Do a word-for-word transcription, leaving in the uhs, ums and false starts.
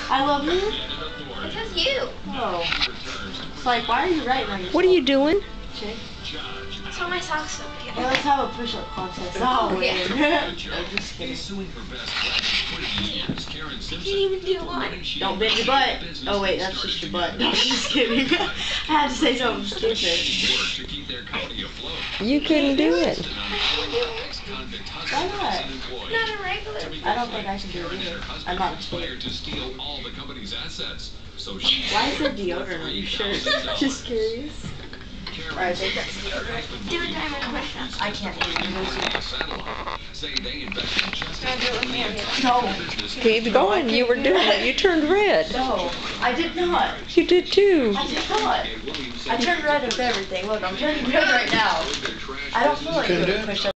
I love you? It says you. Oh. It's like, why are you writing on yourself? What are you doing? Chick? That's why my socks don't Hey, get. let's have a push-up contest. Oh, Yeah. I'm just kidding. I can't even do one. Don't bend your butt. Oh wait, that's just your butt. No, I'm just kidding. I had to say something stupid. You couldn't do it. Why not? Not a regular. I don't think I can do it either. I'm not a chick. Why is there deodorant on your shirt? Just curious. Alright, I think that's deodorant. Do a diamond push-up. I can't do it. Can I do it with me? No. Keep going. You were doing it. You turned red. No, I did not. You did too. I did not. I turned red with everything. Look, I'm turning red right now. I don't feel like doing push-ups.